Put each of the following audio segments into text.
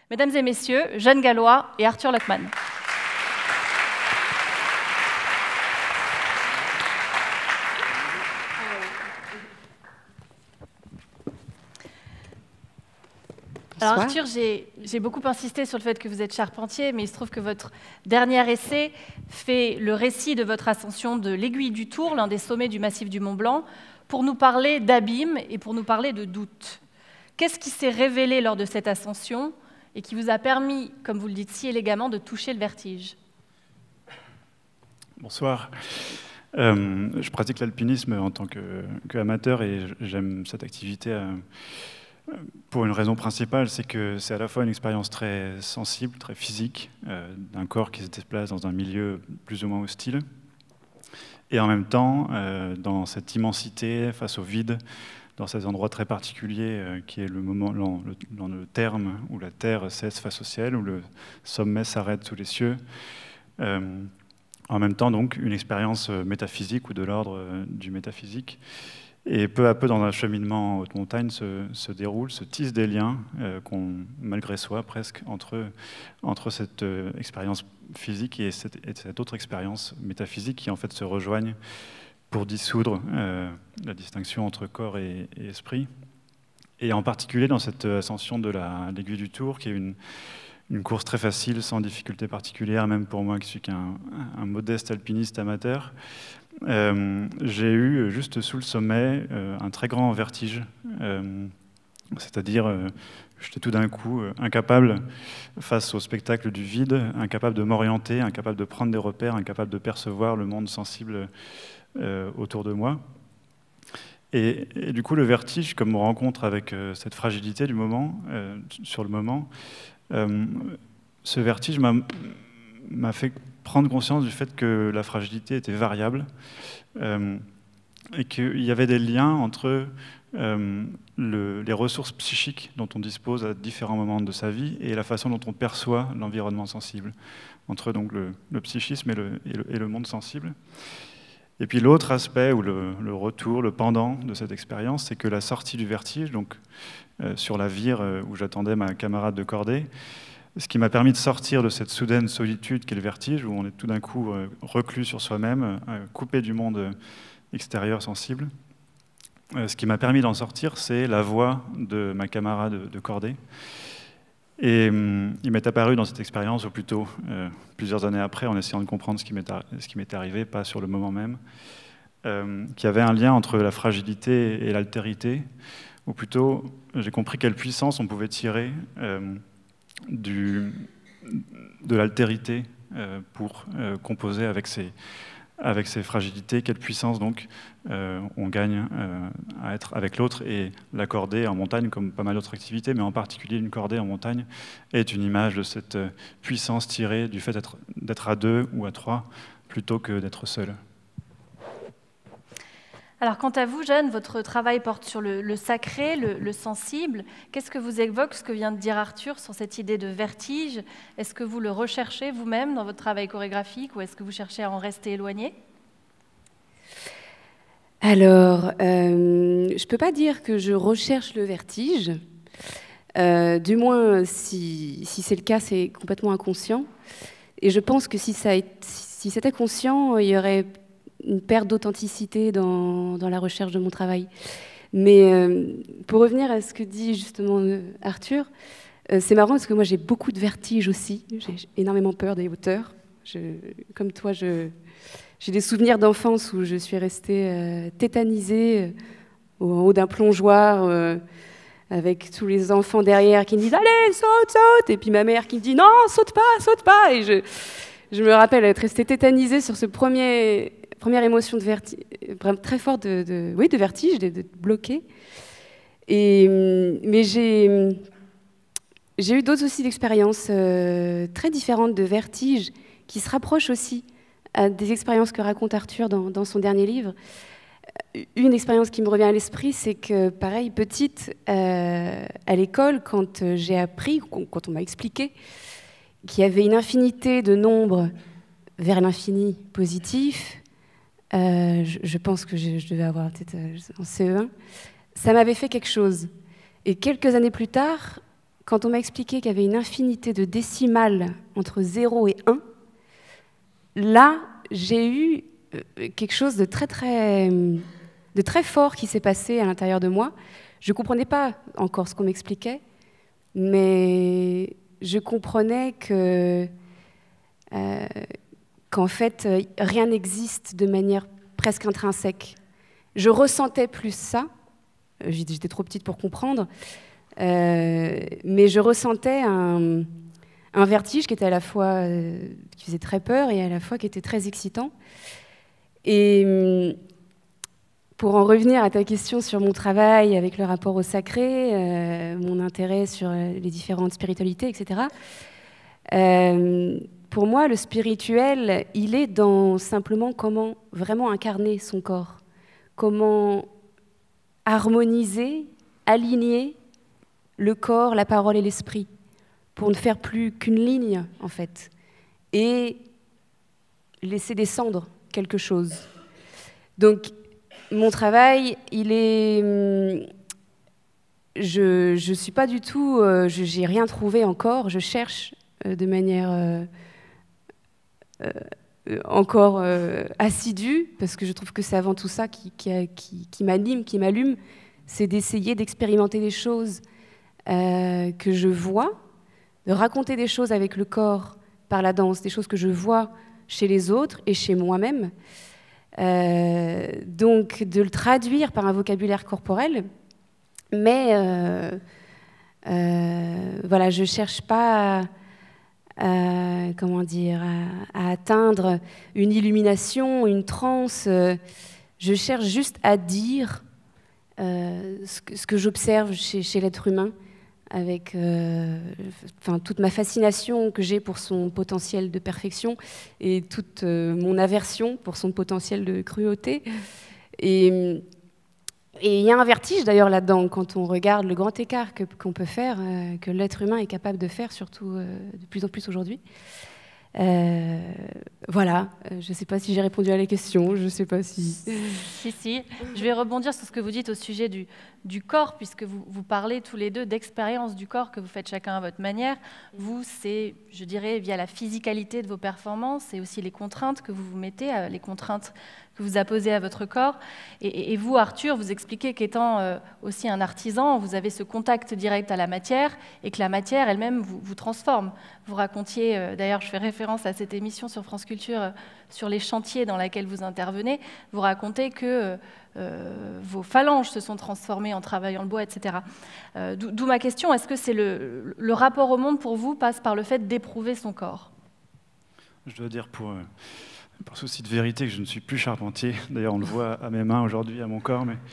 Mesdames et messieurs, Jeanne Gallois et Arthur Lockman. Alors Arthur, j'ai beaucoup insisté sur le fait que vous êtes charpentier, mais il se trouve que votre dernier essai fait le récit de votre ascension de l'Aiguille du Tour, l'un des sommets du massif du Mont Blanc, pour nous parler d'abîme et pour nous parler de doute. Qu'est-ce qui s'est révélé lors de cette ascension et qui vous a permis, comme vous le dites si élégamment, de toucher le vertige? Bonsoir. Je pratique l'alpinisme en tant qu'amateur et j'aime cette activité pour une raison principale, c'est que c'est à la fois une expérience très sensible, très physique, d'un corps qui se déplace dans un milieu plus ou moins hostile, et en même temps, dans cette immensité, face au vide, dans ces endroits très particuliers, qui est le moment, dans le terme où la Terre cesse face au ciel, où le sommet s'arrête sous les cieux. En même temps, donc, une expérience métaphysique ou de l'ordre du métaphysique. Et peu à peu, dans un cheminement en haute montagne, se déroule, se tissent des liens, malgré soi, presque, entre cette expérience physique et cette autre expérience métaphysique qui, en fait, se rejoignent pour dissoudre la distinction entre corps et esprit. Et en particulier dans cette ascension de l'Aiguille du Tour, qui est une course très facile, sans difficulté particulière, même pour moi qui suis qu'un modeste alpiniste amateur, j'ai eu juste sous le sommet un très grand vertige, c'est-à-dire j'étais tout d'un coup incapable, face au spectacle du vide, incapable de m'orienter, incapable de prendre des repères, incapable de percevoir le monde sensible autour de moi. Et du coup, le vertige, comme on rencontre avec cette fragilité du moment, sur le moment, ce vertige m'a fait prendre conscience du fait que la fragilité était variable et qu'il y avait des liens entre les ressources psychiques dont on dispose à différents moments de sa vie et la façon dont on perçoit l'environnement sensible, entre donc le psychisme et le monde sensible. Et puis l'autre aspect, ou le retour, le pendant de cette expérience, c'est que la sortie du vertige, donc sur la vire où j'attendais ma camarade de cordée, ce qui m'a permis de sortir de cette soudaine solitude qu'est le vertige, où on est tout d'un coup reclus sur soi-même, coupé du monde extérieur sensible. Ce qui m'a permis d'en sortir, c'est la voix de ma camarade de cordée. Et il m'est apparu dans cette expérience, ou plutôt plusieurs années après, en essayant de comprendre ce qui m'était arrivé, pas sur le moment même, qu'il y avait un lien entre la fragilité et l'altérité, ou plutôt j'ai compris quelle puissance on pouvait tirer de l'altérité pour composer avec ces fragilités, quelle puissance donc on gagne à être avec l'autre. Et la cordée en montagne, comme pas mal d'autres activités, mais en particulier une cordée en montagne, est une image de cette puissance tirée du fait d'être à deux ou à trois plutôt que d'être seul. Alors, quant à vous, Jeanne, votre travail porte sur le sacré, le sensible. Qu'est-ce que vous évoque ce que vient de dire Arthur sur cette idée de vertige? Est-ce que vous le recherchez vous-même dans votre travail chorégraphique ou est-ce que vous cherchez à en rester éloigné? Alors, je ne peux pas dire que je recherche le vertige. Du moins, si c'est le cas, c'est complètement inconscient. Et je pense que si c'était conscient, il y aurait une perte d'authenticité dans la recherche de mon travail. Mais pour revenir à ce que dit justement Arthur, c'est marrant parce que moi j'ai beaucoup de vertige aussi, j'ai énormément peur des hauteurs. Comme toi, j'ai des souvenirs d'enfance où je suis restée tétanisée en haut d'un plongeoir avec tous les enfants derrière qui me disent « Allez, saute, saute !» Et puis ma mère qui me dit « Non, saute pas !» Et je me rappelle être restée tétanisée sur ce première émotion de vertige, très forte de vertige, de bloquer. Mais j'ai eu d'autres aussi d'expériences très différentes de vertige qui se rapprochent aussi à des expériences que raconte Arthur dans son dernier livre. Une expérience qui me revient à l'esprit, c'est que, pareil, petite, à l'école, quand j'ai appris, quand on m'a expliqué qu'il y avait une infinité de nombres vers l'infini positif, je pense que je devais avoir peut-être en CE1, ça m'avait fait quelque chose. Et quelques années plus tard, quand on m'a expliqué qu'il y avait une infinité de décimales entre 0 et 1, là, j'ai eu quelque chose de très fort qui s'est passé à l'intérieur de moi. Je ne comprenais pas encore ce qu'on m'expliquait, mais je comprenais qu'en fait, rien n'existe de manière presque intrinsèque. Je ressentais plus ça, j'étais trop petite pour comprendre, mais je ressentais un vertige qui était à la fois, qui faisait très peur et à la fois qui était très excitant. Et pour en revenir à ta question sur mon travail avec le rapport au sacré, mon intérêt sur les différentes spiritualités, etc., pour moi, le spirituel, il est dans simplement comment vraiment incarner son corps, comment harmoniser, aligner le corps, la parole et l'esprit, pour ne faire plus qu'une ligne, en fait, et laisser descendre quelque chose. Donc, mon travail, il est... Je suis pas du tout... j'ai rien trouvé encore, je cherche de manière encore assidue, parce que je trouve que c'est avant tout ça qui m'anime, qui m'allume, c'est d'essayer d'expérimenter des choses que je vois, de raconter des choses avec le corps par la danse, des choses que je vois chez les autres et chez moi-même. Donc de le traduire par un vocabulaire corporel, mais voilà, je cherche pas comment dire, à atteindre une illumination, une transe. Je cherche juste à dire ce que j'observe chez l'être humain, avec toute ma fascination que j'ai pour son potentiel de perfection et toute mon aversion pour son potentiel de cruauté. Et il y a un vertige d'ailleurs là-dedans, quand on regarde le grand écart qu'on peut faire, que l'être humain est capable de faire, surtout de plus en plus aujourd'hui. Voilà, je ne sais pas si j'ai répondu à la question, je ne sais pas si... Si, je vais rebondir sur ce que vous dites au sujet du corps, puisque vous parlez tous les deux d'expérience du corps que vous faites chacun à votre manière. Vous, c'est, je dirais, via la physicalité de vos performances et aussi les contraintes que vous vous mettez, les contraintes que vous apposez à votre corps. Et vous, Arthur, vous expliquez qu'étant aussi un artisan, vous avez ce contact direct à la matière et que la matière elle-même vous transforme. Vous racontiez, d'ailleurs je fais référence à cette émission sur France Culture sur les chantiers dans lesquels vous intervenez, vous racontez que vos phalanges se sont transformées en travaillant le bois, etc. D'où ma question, est-ce que c'est le rapport au monde pour vous passe par le fait d'éprouver son corps? Je dois dire par souci de vérité que je ne suis plus charpentier. D'ailleurs, on le voit à mes mains aujourd'hui, à mon corps. Mais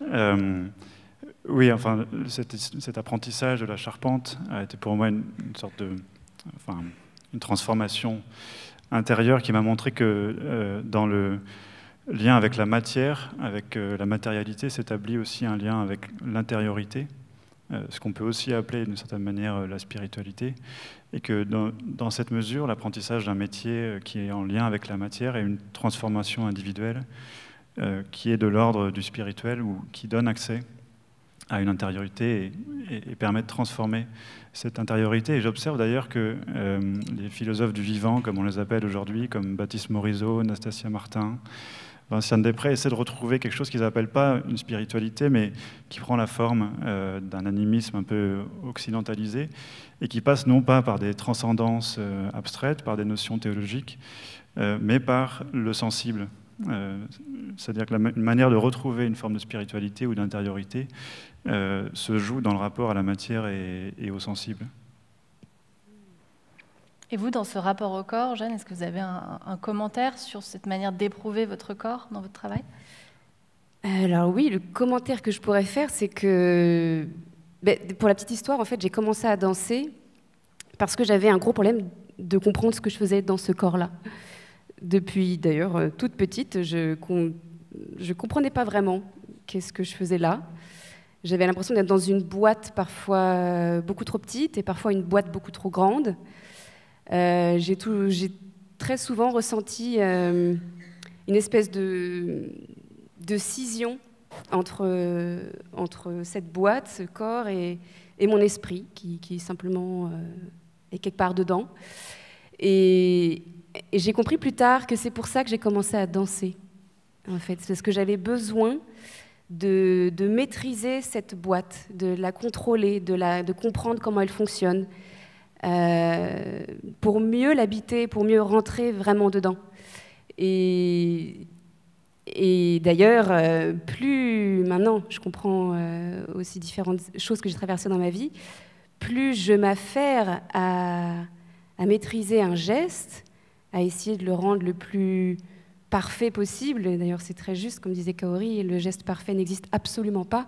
oui, enfin, cet apprentissage de la charpente a été pour moi une sorte une transformation intérieure qui m'a montré que dans le lien avec la matière, avec la matérialité, s'établit aussi un lien avec l'intériorité, ce qu'on peut aussi appeler d'une certaine manière la spiritualité, et que dans cette mesure, l'apprentissage d'un métier qui est en lien avec la matière est une transformation individuelle qui est de l'ordre du spirituel ou qui donne accès à une intériorité et permet de transformer cette intériorité. Et j'observe d'ailleurs que les philosophes du vivant, comme on les appelle aujourd'hui, comme Baptiste Morisot, Nastasia Martin, Vinciane Després, essaient de retrouver quelque chose qu'ils n'appellent pas une spiritualité, mais qui prend la forme d'un animisme un peu occidentalisé et qui passe non pas par des transcendances abstraites, par des notions théologiques, mais par le sensible. C'est-à-dire que une manière de retrouver une forme de spiritualité ou d'intériorité se joue dans le rapport à la matière et au sensible. Et vous, dans ce rapport au corps, Jeanne, est-ce que vous avez un commentaire sur cette manière d'éprouver votre corps dans votre travail? Alors oui, le commentaire que je pourrais faire, c'est que, pour la petite histoire, en fait, j'ai commencé à danser parce que j'avais un gros problème de comprendre ce que je faisais dans ce corps-là. Depuis, d'ailleurs, toute petite, je comprenais pas vraiment qu'est-ce que je faisais là. J'avais l'impression d'être dans une boîte parfois beaucoup trop petite et parfois une boîte beaucoup trop grande. J'ai très souvent ressenti une espèce de scission entre cette boîte, ce corps et mon esprit qui simplement est quelque part dedans. Et j'ai compris plus tard que c'est pour ça que j'ai commencé à danser, en fait, parce que j'avais besoin de maîtriser cette boîte, de la contrôler, de comprendre comment elle fonctionne, pour mieux l'habiter, pour mieux rentrer vraiment dedans. Et d'ailleurs, plus maintenant je comprends aussi différentes choses que j'ai traversées dans ma vie, plus je m'affaire à maîtriser un geste, à essayer de le rendre le plus parfait possible. D'ailleurs, c'est très juste, comme disait Kaori, le geste parfait n'existe absolument pas.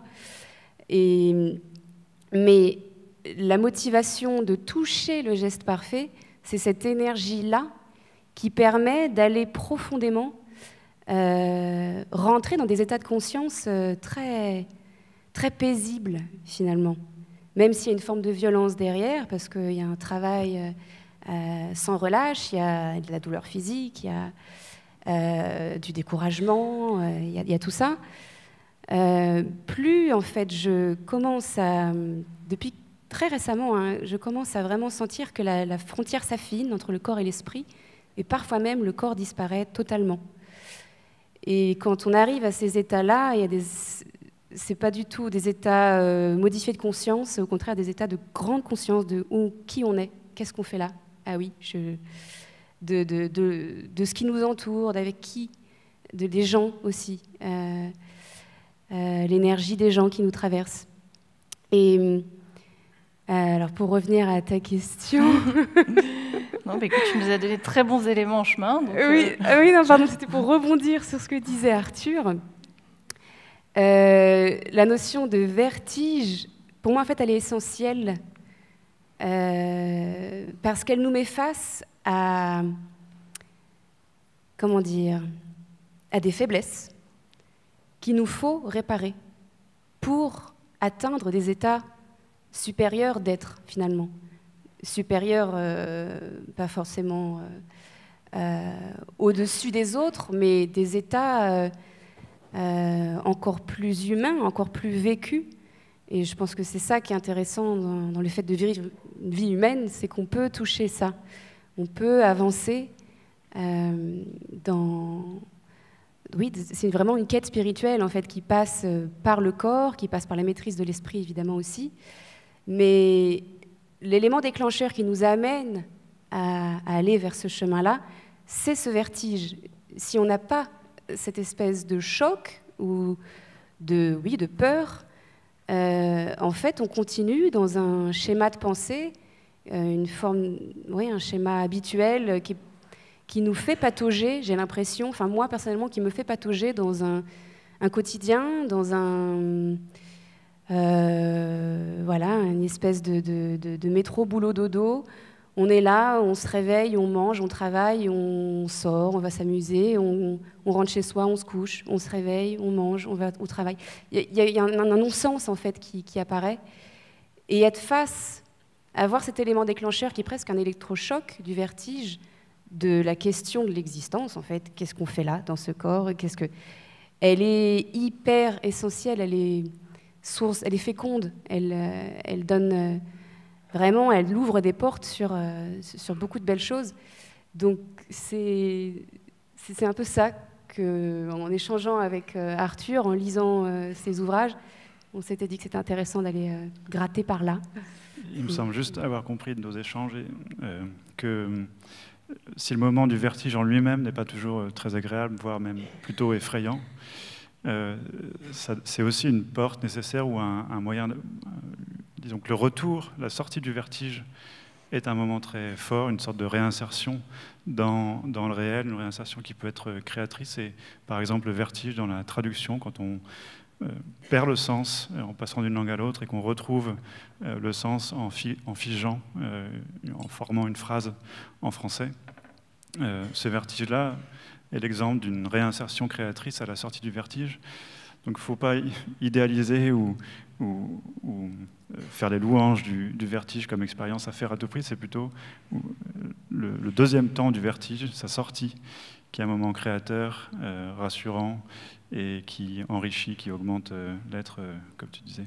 Mais la motivation de toucher le geste parfait, c'est cette énergie-là qui permet d'aller profondément rentrer dans des états de conscience très, très paisibles, finalement. Même s'il y a une forme de violence derrière, parce qu'il y a un travail sans relâche, il y a de la douleur physique, il y a du découragement, il y a tout ça. Plus, en fait, je commence à... Depuis très récemment, hein, je commence à vraiment sentir que la frontière s'affine entre le corps et l'esprit, et parfois même le corps disparaît totalement. Et quand on arrive à ces états-là, c'est pas du tout des états modifiés de conscience, c'est au contraire des états de grande conscience de qui on est, qu'est-ce qu'on fait là. Ah oui, de ce qui nous entoure, d'avec qui, des gens aussi, l'énergie des gens qui nous traversent. Et alors pour revenir à ta question... Non, mais écoute, tu nous as donné de très bons éléments en chemin. Donc, oui, non, pardon, c'était pour rebondir sur ce que disait Arthur. La notion de vertige, pour moi, en fait, elle est essentielle parce qu'elle nous met face à, comment dire, à des faiblesses qu'il nous faut réparer pour atteindre des états supérieurs d'être, finalement. Supérieurs, pas forcément au-dessus des autres, mais des états encore plus humains, encore plus vécus. Et je pense que c'est ça qui est intéressant dans le fait de vivre une vie humaine, c'est qu'on peut toucher ça. On peut avancer dans... Oui, c'est vraiment une quête spirituelle, en fait, qui passe par le corps, qui passe par la maîtrise de l'esprit, évidemment, aussi. Mais l'élément déclencheur qui nous amène à aller vers ce chemin-là, c'est ce vertige. Si on n'a pas cette espèce de choc ou de peur, en fait, on continue dans un schéma de pensée, un schéma habituel qui nous fait patauger, j'ai l'impression, enfin moi personnellement, qui me fait patauger dans un quotidien, dans une espèce de métro boulot dodo. On est là, on se réveille, on mange, on travaille, on sort, on va s'amuser, on rentre chez soi, on se couche, on se réveille, on mange, on va au travail. Il y a un non-sens en fait qui apparaît. Et être face à voir cet élément déclencheur qui est presque un électrochoc du vertige de la question de l'existence en fait. Qu'est-ce qu'on fait là dans ce corps ? Elle est hyper essentielle, elle est source, elle est féconde, elle donne vraiment, elle ouvre des portes sur beaucoup de belles choses. Donc c'est un peu ça qu'en échangeant avec Arthur, en lisant ses ouvrages, on s'était dit que c'était intéressant d'aller gratter par là. Il me semble juste avoir compris de nos échanges que si le moment du vertige en lui-même n'est pas toujours très agréable, voire même plutôt effrayant, c'est aussi une porte nécessaire ou un moyen, disons que le retour, la sortie du vertige est un moment très fort, une sorte de réinsertion dans le réel, une réinsertion qui peut être créatrice. Et par exemple, le vertige dans la traduction, quand on perd le sens en passant d'une langue à l'autre et qu'on retrouve le sens en figeant, en formant une phrase en français. Ce vertige-là est l'exemple d'une réinsertion créatrice à la sortie du vertige. Donc il ne faut pas idéaliser ou faire les louanges du vertige comme expérience à faire à tout prix. C'est plutôt le deuxième temps du vertige, sa sortie, qui est un moment créateur, rassurant, et qui enrichit, qui augmente l'être, comme tu disais.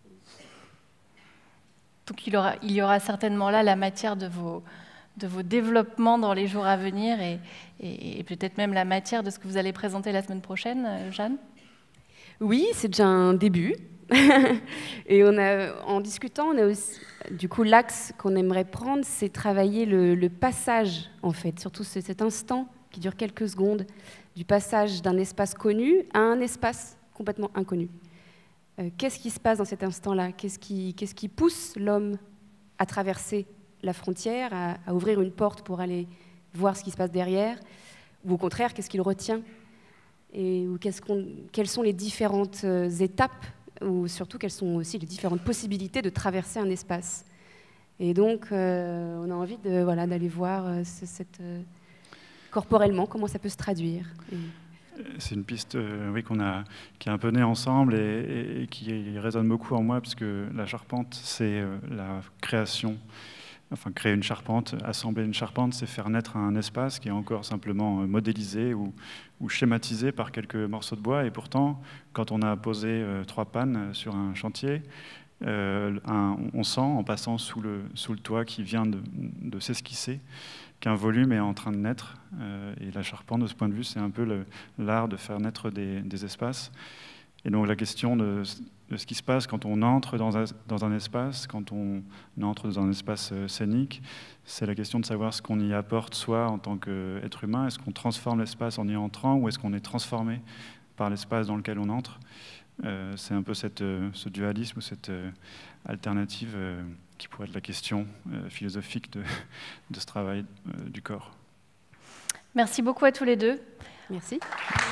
Donc il y aura certainement là la matière de vos développements dans les jours à venir et peut-être même la matière de ce que vous allez présenter la semaine prochaine, Jeanne? Oui, c'est déjà un début. Et en discutant, on a aussi, du coup, l'axe qu'on aimerait prendre, c'est travailler le passage, en fait, surtout cet instant qui dure quelques secondes, du passage d'un espace connu à un espace complètement inconnu. Qu'est-ce qui se passe dans cet instant-là? Qu'est-ce qui pousse l'homme à traverser la frontière, à ouvrir une porte pour aller voir ce qui se passe derrière? Ou au contraire, qu'est-ce qui le retient? Quelles sont les différentes étapes, ou surtout quelles sont aussi les différentes possibilités de traverser un espace? Et donc, on a envie d'aller voir corporellement comment ça peut se traduire. C'est une piste oui, qui est un peu née ensemble et qui résonne beaucoup en moi, puisque la charpente, c'est la création. Enfin, créer une charpente, assembler une charpente, c'est faire naître un espace qui est encore simplement modélisé ou schématisé par quelques morceaux de bois. Et pourtant, quand on a posé 3 pannes sur un chantier, on sent, en passant sous le toit qui vient de s'esquisser, qu'un volume est en train de naître. Et la charpente, de ce point de vue, c'est un peu l'art de faire naître des espaces. Et donc la question de ce qui se passe quand on entre dans un espace, quand on entre dans un espace scénique, c'est la question de savoir ce qu'on y apporte soi en tant qu'être humain. Est-ce qu'on transforme l'espace en y entrant ou est-ce qu'on est transformé par l'espace dans lequel on entre? C'est un peu ce dualisme ou cette alternative qui pourrait être la question philosophique de ce travail du corps. Merci beaucoup à tous les deux. Merci.